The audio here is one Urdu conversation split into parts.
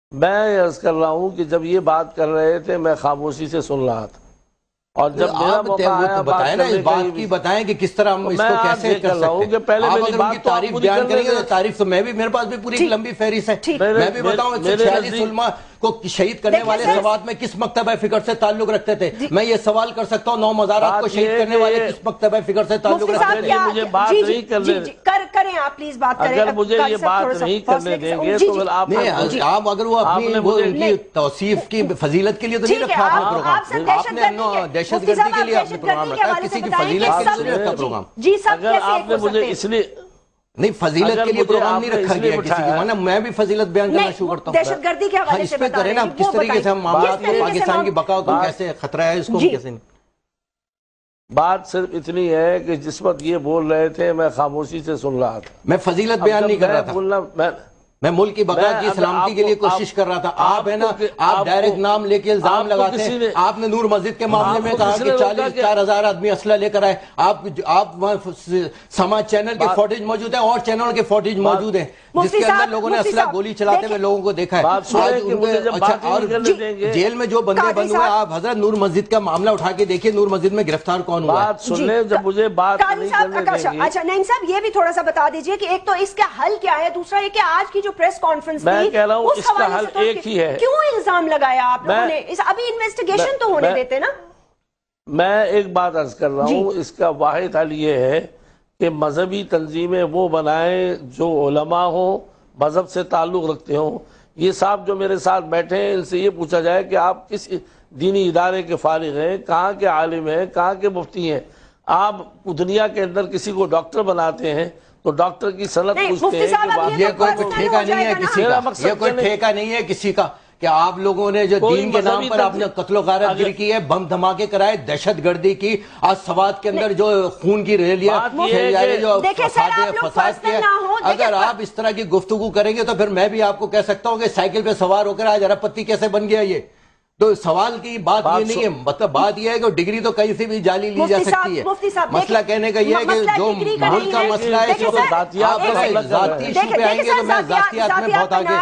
میں عرض کر رہا ہوں کہ جب یہ بات کر رہے تھے میں خاموشی سے سن رہا تھا، اور جب میرا موقع آیا بتائیں نا اس بات کی، بتائیں کہ کس طرح ہم اس کو کیسے کر سکتے ہیں۔ پہلے آپ اگر ان کی تعریف بیان کریں گے تو تعریف تو میں بھی، میرے پاس بھی پوری لمبی فہرست ہے، میں بھی بتاؤں 146 علماء کو شہید کرنے والے سوات میں کس مکتبہ فکر سے تعلق رکھتے تھے۔ میں یہ سوال کر سکتا ہوں 9 مزارات کو شہید کرنے والے کس مکتبہ فکر سے تعلق رکھتے تھے۔ مجھے بات نہیں کریں آپ پلیز بات کریں، اگر مجھے یہ بات نہیں کرنے دیں گے تو آپ اگر وہ اپنی توصیف کی فضیلت کے لیے تو نہیں رکھا آپ نے پروگرام، آپ نے دہشت گردی کے لیے آپ نے پروگرام رکھا ہے، کسی کی فضیلت کے لیے نہیں رکھا پروگرام۔ اگر آپ نے مجھے اس لیے نہیں فضیلت کے لیے پروگرام نہیں رکھا گیا کسی کی، ورنہ میں بھی فضیلت بیان کرنا شروع کرتا ہوں۔ دہشت گردی کے حوالے سے کریں نا کس طریقے سے ہم معاملات کو، پاکستان کی بقا کو کیسے خطرہ ہے، اس کو کیسے نہیں۔ بات صرف اتنی ہے کہ جس وقت یہ بول رہے تھے میں خاموشی سے سن رہا تھا، میں فضیلت بیان نہیں کر رہا تھا، میں ملک کی بقا کی سلامتی کے لیے کوشش کر رہا تھا۔ آپ ہے نا، آپ ڈائریکٹ نام لے کے الزام لگاتے ہیں۔ آپ نے نور مسجد کے معاملے میں کہا کہ 44,000 آدمی اسلحہ لے کر آئے، آپ سما چینل کے فوٹیج موجود ہیں اور چینل کے فوٹیج موجود ہیں جس کے اندر لوگوں نے اسلحہ گولی چلاتے ہوئے لوگوں کو دیکھا ہے۔ اور جیل میں جو بندے بند ہوئے، آپ حضرت نور مسجد کا معاملہ اٹھا کے دیکھیے، نور مسجد میں گرفتار کون ہوا ہے۔ بات سن لیں، جب مجھے بات نہیں کرنے دیں گے۔ اچھا نعیم صاحب یہ بھی تھوڑا سا بتا دیجئے کہ ایک تو اس کا حل کیا ہے، دوسرا یہ کہ آج کی جو پریس کانفرنس تھی میں کہہ رہا ہوں اس کا حل ایک ہی ہے۔ کیوں الزام لگایا آپ لوگوں نے؟ ابھی انویسٹیگیشن تو ہونے دیتے نا۔ میں ایک بات عرض کر رہا ہوں، اس کا واحد حل یہ ہے کہ مذہبی تنظیمیں وہ بنائیں جو علماء ہوں، مذہب سے تعلق رکھتے ہوں۔ یہ صاحب جو میرے ساتھ بیٹھے ہیں، ان سے یہ پوچھا جائے کہ آپ کس دینی ادارے کے فارغ ہیں، کہاں کے عالم ہیں، کہاں کے مفتی ہیں۔ آپ دنیا کے اندر کسی کو ڈاکٹر بناتے ہیں تو ڈاکٹر کی سند پوچھتے ہیں کہ یہ کوئی ٹھیکہ نہیں ہے کسی کا، یہ کوئی ٹھیکہ نہیں ہے کسی کا کہ آپ لوگوں نے جو دین کے نام پر آپ نے قتل و غارت گری کی ہے، بم دھماکے کرائے، دہشت گردی کی، آج سوات کے اندر جو خون کی ریلیاں جو فساد کیا، اگر آپ اس طرح کی گفتگو کریں گے تو پھر میں بھی آپ کو کہہ سکتا ہوں کہ سائیکل پہ سوار ہو کر آج ارب پتی کیسے بن گیا۔ یہ تو سوال کی بات یہ نہیں ہے، مطلب بات یہ ہے کہ ڈگری تو کہیں سے بھی جالی لی جا سکتی ہے۔ مسئلہ کہنے کا یہ ہے کہ جو ملک کا مسئلہ ہے، ذاتی ایشو پہ آئیں گے تو میں ذاتیات میں بہت آگے،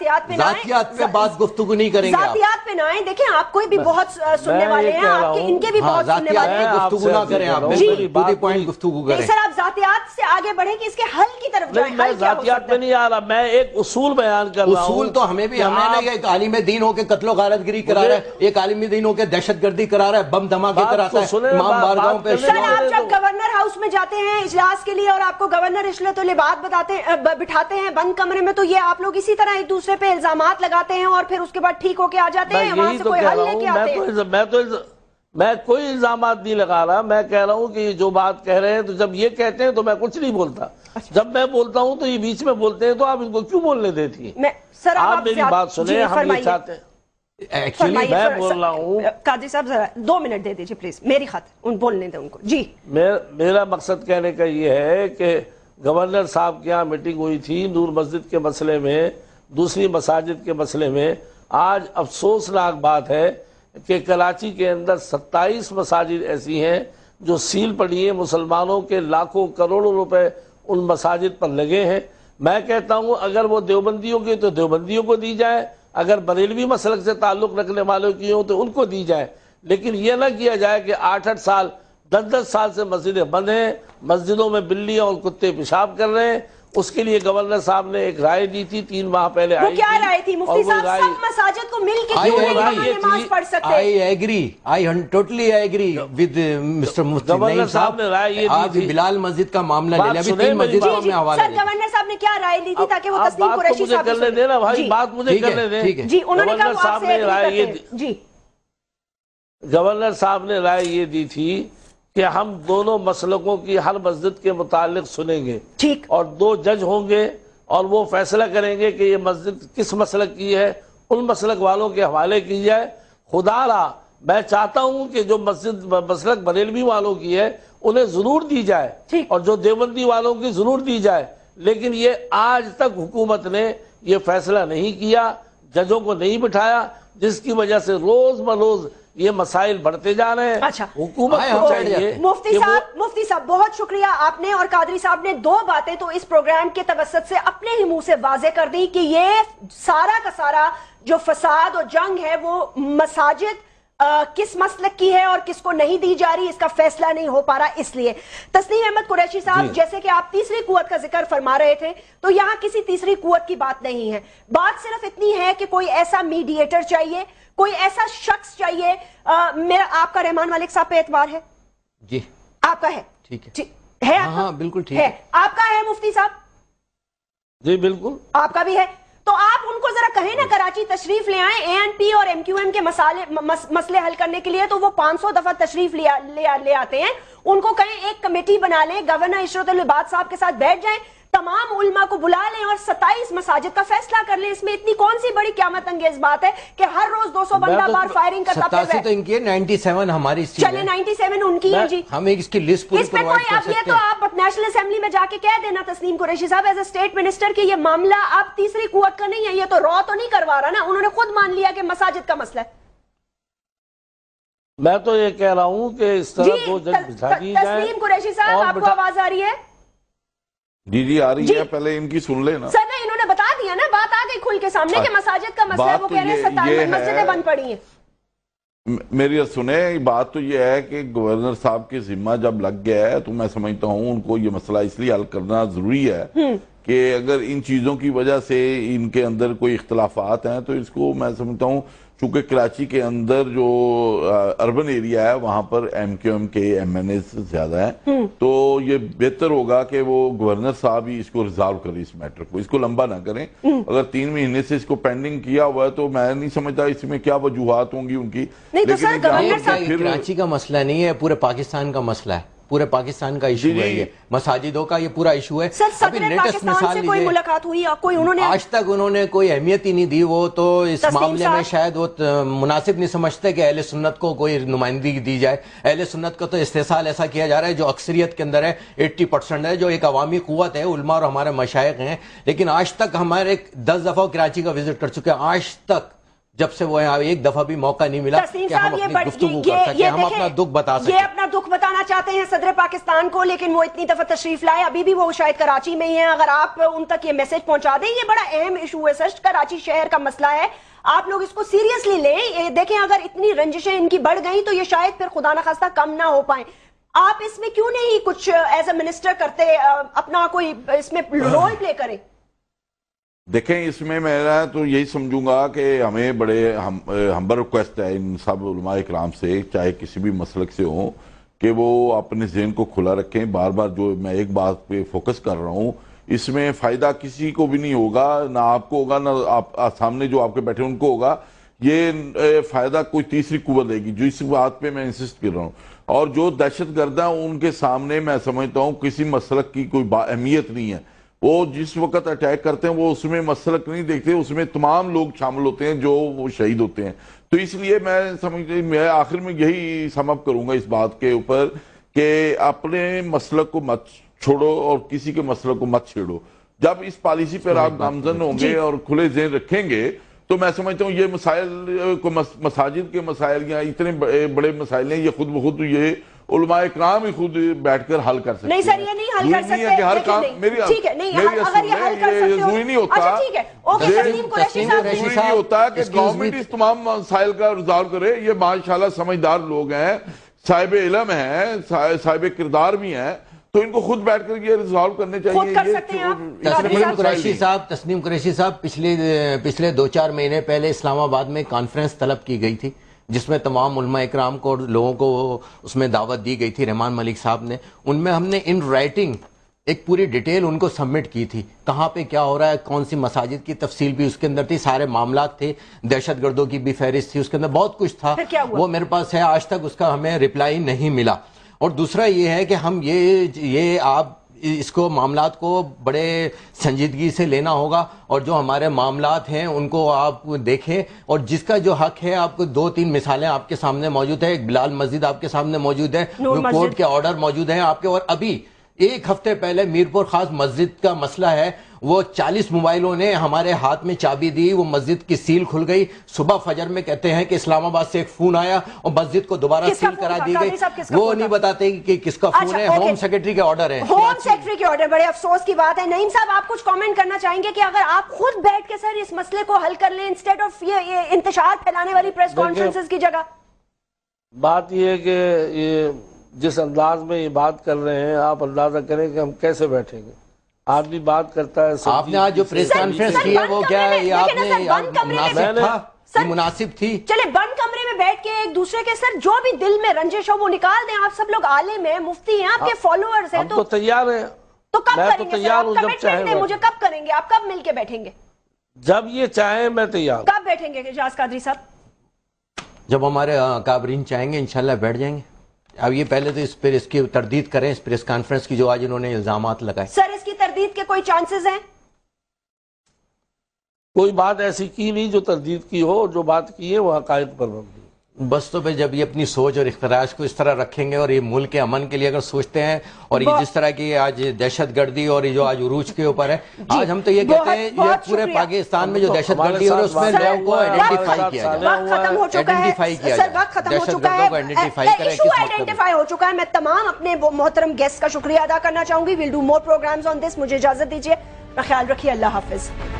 ذاتیات پہ بات گفتگو نہیں کریں گے۔ ذاتیات پہ نہ آئیں، دیکھیں آپ کوئی بھی بہت سننے والے ہیں، آپ کے ان کے بھی بہت سننے والے ہیں، گفتگو نہ کریں، آپ بودی پوائنٹ گفتگو کریں۔ سر آپ ذاتیات سے آگے بڑھیں کہ اس کے حل کی طرف جائیں۔ میں ذاتیات پہ نہیں آ رہا، میں ایک اصول بیان کر رہا ہوں۔ اصول تو ہمیں بھی، ہمیں ایک عالم دین ہو کے قتل و غارت گری کرا رہا ہے، ایک عالمی دینوں کے دہشت گردی کرا رہا ہے، بم دھماکے کراتا ہے امام بارگاہوں پہ۔ سر آپ جب گورنر ہاؤس میں جاتے ہیں اجلاس کے لیے اور آپ کو گورنر رشوت و لباس بٹھاتے ہیں بند کمرے میں، تو یہ آپ لوگ اسی طرح ایک دوسرے پہ الزامات لگاتے ہیں اور پھر اس کے بعد ٹھیک ہو کے آ جاتے ہیں، وہاں سے کوئی حل لے کے آتے ہیں۔ میں کوئی الزامات نہیں لگا رہا، میں کہہ رہا ہوں کہ جو بات کہہ رہے ہیں تو جب یہ کہتے ہیں تو میں کچھ نہیں بولتا، جب میں بولتا ہوں تو یہ بیچ میں بولتے ہیں، تو آپ ان کو کیوں بولنے دیتی ہیں؟ آپ میری بات سنیں، ہم یہ چاہتے ہیں۔ ایکچولی میں بول رہا ہوں، قادری صاحب ذرا 2 منٹ دے دیجئے پلیز، میری خاطر ان بولنے دیں ان کو۔ جی میرا مقصد کہنے کا یہ ہے کہ گورنر صاحب کے یہاں میٹنگ ہوئی تھی نور مسجد کے مسئلے میں، دوسری مساجد کے مسئلے میں۔ آج افسوسناک بات ہے کہ کراچی کے اندر 27 مساجد ایسی ہیں جو سیل پڑی ہیں، مسلمانوں کے لاکھوں کروڑوں روپے ان مساجد پر لگے ہیں۔ میں کہتا ہوں اگر وہ دیوبندیوں کے تو دیوبندیوں کو دی جائے، اگر بریلوی مسلک سے تعلق رکھنے والوں کی ہوں تو ان کو دی جائے، لیکن یہ نہ کیا جائے کہ 8-8 سال 10-10 سال سے مسجدیں بند ہیں، مسجدوں میں بلیاں اور کتے پیشاب کر رہے ہیں۔ اس کے لیے گورنر صاحب نے ایک رائے دی تھی 3 ماہ پہلے آئی تھی۔ وہ کیا رائے تھی مفتی صاحب؟ سب مساجد کو مل کے کیوں نہیں نماز پڑھ سکتے؟ I totally agree with Mr. Mufti Naeem صاحب۔ آپ بلال مسجد کا معاملہ لے لیں، ابھی 3 مسجد کا میں حوالہ سر گورنر صاحب نے کیا رائے لی تھی تاکہ وہ تسلیم قریشی صاحب کرنے دینا بھائی، بات مجھے کرنے دیں۔ جی انہوں نے کہا وہ آپ سے رائے جی گورنر صاحب نے رائے یہ دی تھی کہ ہم دونوں مسلکوں کی ہر مسجد کے متعلق سنیں گے، اور 2 جج ہوں گے اور وہ فیصلہ کریں گے کہ یہ مسجد کس مسلک کی ہے، ان مسلک والوں کے حوالے کی جائے۔ خدا را میں چاہتا ہوں کہ جو مسلک بریلوی والوں کی ہے انہیں ضرور دی جائے اور جو دیوبندی والوں کی ضرور دی جائے، لیکن یہ آج تک حکومت نے یہ فیصلہ نہیں کیا، ججوں کو نہیں بٹھایا، جس کی وجہ سے روز بروز یہ مسائل بڑھتے جا رہے ہیں. اچھا حکومت کو چاہیے. مفتی صاحب بہت شکریہ آپ نے اور قادری صاحب نے دو باتیں تو اس پروگرام کے توسط سے اپنے ہی منہ سے واضح کر دی کہ یہ سارا کا سارا جو فساد اور جنگ ہے وہ مساجد کس مسلک کی ہے اور کس کو نہیں دی جا رہی اس کا فیصلہ نہیں ہو پا رہا. اس لیے تسنیم احمد قریشی صاحب جیسے کہ آپ تیسری قوت کا ذکر فرما رہے تھے تو یہاں کسی تیسری قوت کی بات نہیں ہے. بات صرف اتنی ہے کہ کوئی ایسا میڈییٹر چاہیے, کوئی ایسا شخص چاہیے. میرا آپ کا رحمان مالک صاحب پہ اعتبار ہے؟ جی آپ کا ہے. ٹھیک ہے ہاں بالکل ٹھیک ہے. آپ کا ہے مفتی صاحب؟ جی بالکل آپ کا بھی ہے. تو آپ ان کو ذرا کہیں نا کراچی تشریف لے آئیں اے این پی اور ایم کیو ایم کے مسئلے حل کرنے کے لیے, تو وہ 500 دفعہ تشریف لے آتے ہیں. ان کو کہیں ایک کمیٹی بنا لیں, گورنر عشرت العباد صاحب کے ساتھ بیٹھ جائیں, تمام علماء کو بلا لیں اور 27 مساجد کا فیصلہ کر لیں. اس میں اتنی کون سی بڑی قیامت انگیز بات ہے کہ ہر روز 200 بندہ بار فائرنگ کرتا ہے. 87 تو ان کی ہے, 97 ہماری. چلے 97 ان کی ہے. جی ہمیں اس کی لسٹ پوری پرووائڈ کر سکتے ہیں. یہ تو آپ نیشنل اسمبلی میں جا کے کہہ دینا تسنیم قریشی صاحب ایز اے اسٹیٹ منسٹر کہ یہ معاملہ آپ تیسری قوت کا نہیں ہے. یہ تو رو تو نہیں کروا رہا نا, انہوں نے خود مان لیا کہ مساجد کا مسئلہ ہے. میں تو یہ کہہ رہا ہوں کہ اس طرح کو جب بجھا دی جائے. تسنیم قریشی صاحب آپ کو آواز آ رہی ہے؟ جی آ رہی ہے, پہلے ان کی سن لے نا. سر نہیں, انہوں نے بتا دیا نا, بات آ گئی کھل کے سامنے کہ مساجد کا مسئلہ ہے. وہ کہہ رہے ہیں 27 مسجدیں بند پڑی ہیں. میری سنیں, بات تو یہ ہے کہ گورنر صاحب کے ذمہ جب لگ گیا ہے تو میں سمجھتا ہوں ان کو یہ مسئلہ اس لیے حل کرنا ضروری ہے کہ اگر ان چیزوں کی وجہ سے ان کے اندر کوئی اختلافات ہیں تو اس کو میں سمجھتا ہوں چونکہ کراچی کے اندر جو اربن ایریا ہے وہاں پر ایم کیو ایم کے ایم این ایز زیادہ ہیں, تو یہ بہتر ہوگا کہ وہ گورنر صاحب ہی اس کو ریزالو کریں, اس میٹر کو, اس کو لمبا نہ کریں. اگر 3 مہینے سے اس کو پینڈنگ کیا ہوا ہے تو میں نہیں سمجھتا اس میں کیا وجوہات ہوں گی ان کی. لیکن کراچی کا مسئلہ نہیں ہے, پورے پاکستان کا مسئلہ ہے, پورے پاکستان کا ایشو ہے. یہ مساجدوں کا یہ پورا ایشو ہے. ابھی لیٹسٹ مثال لیجئے, ملاقات ہوئی کوئی انہوں نے آج تک انہوں نے کوئی اہمیت ہی نہیں دی. وہ تو اس معاملے میں شاید وہ مناسب نہیں سمجھتے کہ اہل سنت کو کوئی نمائندگی دی جائے. اہل سنت کا تو استحصال ایسا کیا جا رہا ہے جو اکثریت کے اندر ہے, 80% ہے, جو ایک عوامی قوت ہے, علماء اور ہمارے مشائخ ہیں. لیکن آج تک ہمارے 10 دفعہ کراچی کا وزٹ کر چکے ہیں, آج تک جب سے وہ ایک دفعہ بھی موقع نہیں ملا کہ ہم اپنی گفتگو کر سکیں, ہم اپنا دکھ بتا سکیں. یہ اپنا دکھ بتانا چاہتے ہیں صدر پاکستان کو, لیکن وہ اتنی دفعہ تشریف لائے, ابھی بھی وہ شاید کراچی میں ہی ہیں. اگر آپ ان تک یہ میسج پہنچا دیں, یہ بڑا اہم ایشو ہے سر, کراچی شہر کا مسئلہ ہے, آپ لوگ اس کو سیریسلی لیں. دیکھیں اگر اتنی رنجشیں ان کی بڑھ گئیں تو یہ شاید پھر خدا نخواستہ کم نہ ہو پائیں. آپ اس میں کیوں نہیں کچھ ایز اے منسٹر کرتے, اپنا کوئی اس میں رول پلے کریں؟ دیکھیں اس میں میرا تو یہی سمجھوں گا کہ ہمیں بڑے ہمبر ریکویسٹ ہے ان سب علماء اکرام سے, چاہے کسی بھی مسلک سے ہوں, کہ وہ اپنے ذہن کو کھلا رکھیں. بار بار جو میں ایک بات پہ فوکس کر رہا ہوں, اس میں فائدہ کسی کو بھی نہیں ہوگا, نہ آپ کو ہوگا نہ آپ سامنے جو آپ کے بیٹھے ان کو ہوگا. یہ فائدہ کوئی تیسری قوت دے گی, جو اس بات پہ میں انسسٹ کر رہا ہوں. اور جو دہشت گردہ ان کے سامنے میں سمجھتا ہوں کسی مسلک کی کوئی اہمیت نہیں ہے. وہ جس وقت اٹیک کرتے ہیں وہ اس میں مسلک نہیں دیکھتے, اس میں تمام لوگ شامل ہوتے ہیں جو وہ شہید ہوتے ہیں. تو اس لیے میں آخر میں یہی سم اپ کروں گا اس بات کے اوپر کہ اپنے مسلک کو مت چھوڑو اور کسی کے مسلک کو مت چھیڑو. جب اس پالیسی پر آپ گامزن ہوں گے اور کھلے ذہن رکھیں گے تو میں سمجھتا ہوں یہ مسائل کو, مساجد کے مسائل یا اتنے بڑے مسائل ہیں, یہ خود بخود یہ علماء اکرام ہی خود بیٹھ کر حل کر سکتے ہیں. نہیں سر, یہ نہیں حل کر سکتے. کہ ہر کام میری ٹھیک ہے, نہیں اگر یہ حل کر سکتے ہو ضروری نہیں ہوتا. اچھا ٹھیک ہے, اوکے تسنیم قریشی صاحب, ضروری نہیں ہوتا کہ گورنمنٹ اس تمام مسائل کا ریزالو کرے. یہ ماشاءاللہ سمجھدار لوگ ہیں, صاحب علم ہیں, صاحب کردار بھی ہیں, تو ان کو خود بیٹھ کر یہ ریزالو کرنے چاہیے. خود کر سکتے ہیں آپ. تسنیم قریشی صاحب, پچھلے 2-4 مہینے پہلے اسلام آباد میں کانفرنس طلب کی گئی تھی جس میں تمام علماء اکرام کو لوگوں کو اس میں دعوت دی گئی تھی. رحمان ملک صاحب نے, ان میں ہم نے ان رائٹنگ ایک پوری ڈیٹیل ان کو سبمٹ کی تھی, کہاں پہ کیا ہو رہا ہے, کون سی مساجد کی تفصیل بھی اس کے اندر تھی, سارے معاملات تھے, دہشت گردوں کی بھی فہرست تھی, اس کے اندر بہت کچھ تھا. وہ میرے پاس ہے, آج تک اس کا ہمیں رپلائی نہیں ملا. اور دوسرا یہ ہے کہ ہم یہ آپ اس کو معاملات کو بڑے سنجیدگی سے لینا ہوگا, اور جو ہمارے معاملات ہیں ان کو آپ دیکھیں, اور جس کا جو حق ہے, آپ کو 2-3 مثالیں آپ کے سامنے موجود ہیں. ایک بلال مسجد آپ کے سامنے موجود ہے, کورٹ کے آرڈر موجود ہیں آپ کے, اور ابھی 1 ہفتے پہلے میرپور خاص مسجد کا مسئلہ ہے, وہ 40 موبائلوں نے ہمارے ہاتھ میں چابی دی، وہ مسجد کی سیل کھل گئی، صبح فجر میں کہتے ہیں کہ اسلام آباد سے ایک فون آیا اور مسجد کو دوبارہ سیل کرا دی گئی، وہ نہیں بتاتے کہ کس کا فون ہے، ہوم سیکرٹری کے آرڈر ہے، ہوم سیکرٹری کے آرڈر۔ بڑے افسوس کی بات ہے نعیم صاحب، آپ کچھ کامنٹ کرنا چاہیں گے کہ اگر آپ خود بیٹھ کے سر اس مسئلے کو حل کر لیں انسٹیڈ آف یہ انتشار پھیلانے والی پریس کانفرنسز کی جگہ؟ بات یہ ہے کہ یہ جس انداز میں یہ بات کر رہے ہیں آپ اندازہ کریں کہ ہم کیسے بیٹھیں گے۔ آدمی بات کرتا ہے، آپ نے آج جو پریس کانفرنس کی ہے وہ کیا ہے، یہ آپ نے مناسب تھا، یہ مناسب تھی؟ چلے بند کمرے میں بیٹھ کے ایک دوسرے کے سر جو بھی دل میں رنجش ہو وہ نکال دیں۔ آپ سب لوگ عالم ہیں، مفتی ہیں، آپ کے فالوورز ہیں، ہم تو تیار ہیں، تو کب میں تو کریں گے؟ تیار ہوں، جب چاہیں مجھے کب کریں گے؟ آپ کب مل کے بیٹھیں گے؟ جب یہ چاہیں میں تیار ہوں۔ کب بیٹھیں گے اجاز قادری صاحب؟ جب ہمارے کابرین چاہیں گے انشاءاللہ بیٹھ جائیں گے۔ اب یہ پہلے تو اس کی تردید کریں، اس پریس کانفرنس کی جو آج انہوں نے الزامات لگائے۔ سر اس کی تردید کے کوئی چانسز ہیں؟ کوئی بات ایسی کی نہیں جو تردید کی ہو، جو بات کی ہے وہ حقائق پر مبنی۔ بس تو پھر جب یہ اپنی سوچ اور اختراج کو اس طرح رکھیں گے اور یہ ملک کے امن کے لیے اگر سوچتے ہیں، اور یہ جس طرح کی آج دہشت گردی اور یہ جو آج عروج کے اوپر ہے، آج ہم تو یہ کہتے ہیں یہ پورے پاکستان میں جو دہشت گردی اور اس میں لوگوں کو آئیڈینٹیفائی کیا جائے، وقت ختم ہو چکا ہے سر، وقت ختم ہو چکا ہے، ایشو آئیڈینٹیفائی ہو چکا ہے۔ میں تمام اپنے محترم گیسٹ کا شکریہ ادا کرنا چاہوں گی۔ Will do more programmes on this. مجھے اجازت دیجیے، خیال رکھیے، اللہ حافظ۔